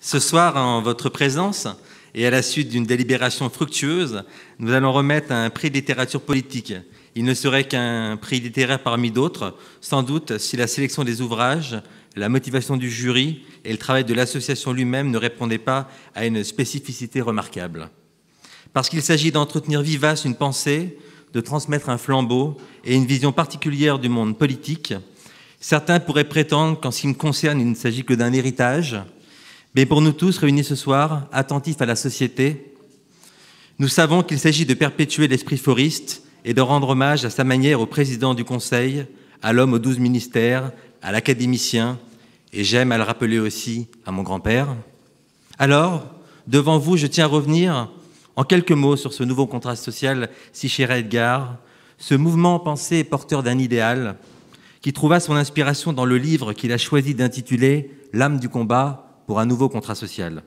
Ce soir, en votre présence, et à la suite d'une délibération fructueuse, nous allons remettre un prix de littérature politique. Il ne serait qu'un prix littéraire parmi d'autres, sans doute si la sélection des ouvrages, la motivation du jury et le travail de l'association lui-même ne répondaient pas à une spécificité remarquable. Parce qu'il s'agit d'entretenir vivace une pensée, de transmettre un flambeau et une vision particulière du monde politique, certains pourraient prétendre qu'en ce qui me concerne, il ne s'agit que d'un héritage. Mais pour nous tous réunis ce soir, attentifs à la société, nous savons qu'il s'agit de perpétuer l'esprit foriste et de rendre hommage à sa manière au président du Conseil, à l'homme aux 12 ministères, à l'académicien, et j'aime à le rappeler aussi à mon grand-père. Alors, devant vous, je tiens à revenir en quelques mots sur ce nouveau contrat social si cher à Edgar, ce mouvement pensé et porteur d'un idéal qui trouva son inspiration dans le livre qu'il a choisi d'intituler « L'âme du combat » pour un nouveau contrat social,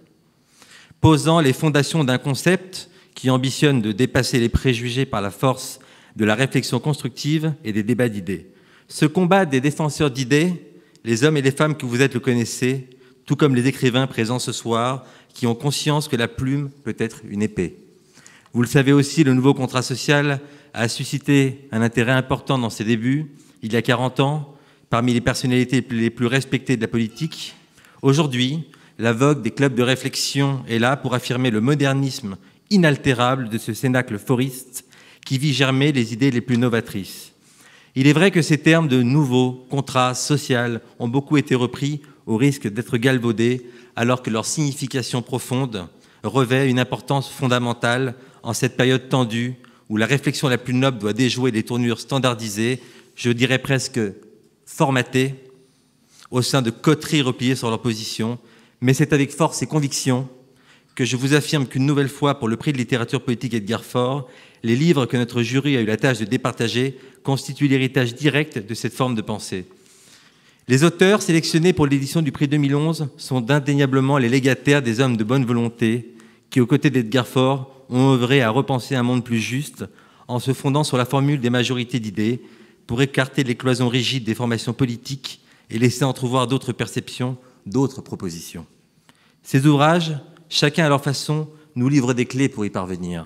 posant les fondations d'un concept qui ambitionne de dépasser les préjugés par la force de la réflexion constructive et des débats d'idées. Ce combat des défenseurs d'idées, les hommes et les femmes que vous êtes le connaissez, tout comme les écrivains présents ce soir, qui ont conscience que la plume peut être une épée. Vous le savez aussi, le nouveau contrat social a suscité un intérêt important dans ses débuts, il y a 40 ans, parmi les personnalités les plus respectées de la politique. Aujourd'hui, la vogue des clubs de réflexion est là pour affirmer le modernisme inaltérable de ce cénacle foriste qui vit germer les idées les plus novatrices. Il est vrai que ces termes de nouveau contrat social ont beaucoup été repris au risque d'être galvaudés, alors que leur signification profonde revêt une importance fondamentale en cette période tendue où la réflexion la plus noble doit déjouer les tournures standardisées, je dirais presque formatées, au sein de coteries repliées sur leur position, mais c'est avec force et conviction que je vous affirme qu'une nouvelle fois, pour le prix de littérature politique Edgar Faure, les livres que notre jury a eu la tâche de départager constituent l'héritage direct de cette forme de pensée. Les auteurs sélectionnés pour l'édition du prix 2011 sont indéniablement les légataires des hommes de bonne volonté qui, aux côtés d'Edgar Faure, ont œuvré à repenser un monde plus juste en se fondant sur la formule des majorités d'idées pour écarter les cloisons rigides des formations politiques et laisser entrevoir d'autres perceptions, d'autres propositions. Ces ouvrages, chacun à leur façon, nous livrent des clés pour y parvenir.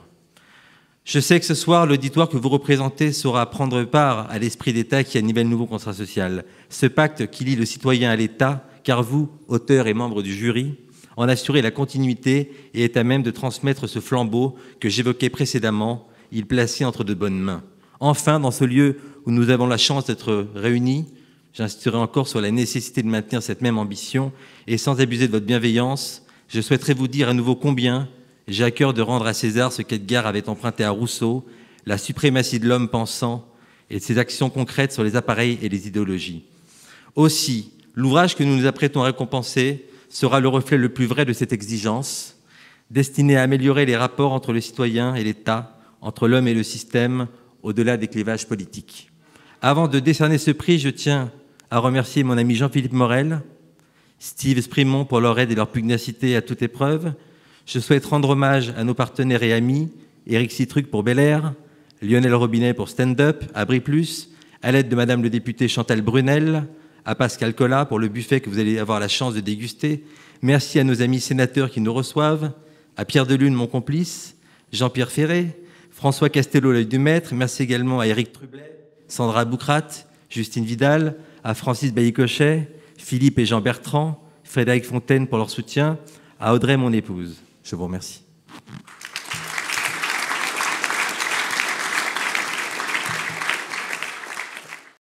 Je sais que ce soir, l'auditoire que vous représentez saura prendre part à l'esprit d'État qui anime le nouveau contrat social, ce pacte qui lie le citoyen à l'État, car vous, auteurs et membres du jury, en assurez la continuité et est à même de transmettre ce flambeau que j'évoquais précédemment, il placé entre de bonnes mains. Enfin, dans ce lieu où nous avons la chance d'être réunis, j'insisterai encore sur la nécessité de maintenir cette même ambition et sans abuser de votre bienveillance, je souhaiterais vous dire à nouveau combien j'ai à cœur de rendre à César ce qu'Edgar avait emprunté à Rousseau, la suprématie de l'homme pensant et de ses actions concrètes sur les appareils et les idéologies. Aussi, l'ouvrage que nous nous apprêtons à récompenser sera le reflet le plus vrai de cette exigence, destiné à améliorer les rapports entre le citoyen et l'État, entre l'homme et le système, au-delà des clivages politiques. Avant de décerner ce prix, je tiens à remercier mon ami Jean-Philippe Morel, Steve Sprimont pour leur aide et leur pugnacité à toute épreuve. Je souhaite rendre hommage à nos partenaires et amis, Éric Citruc pour Bel Air, Lionel Robinet pour Stand Up, Abri Plus, à l'aide de Madame le député Chantal Brunel, à Pascal Collat pour le buffet que vous allez avoir la chance de déguster. Merci à nos amis sénateurs qui nous reçoivent, à Pierre Delune, mon complice, Jean-Pierre Ferré, François Castello, l'œil du maître. Merci également à Éric Trublet, Sandra Boucrat, Justine Vidal, à Francis Bailly-Cochet, Philippe et Jean Bertrand, Frédéric Fontaine pour leur soutien, à Audrey, mon épouse. Je vous remercie.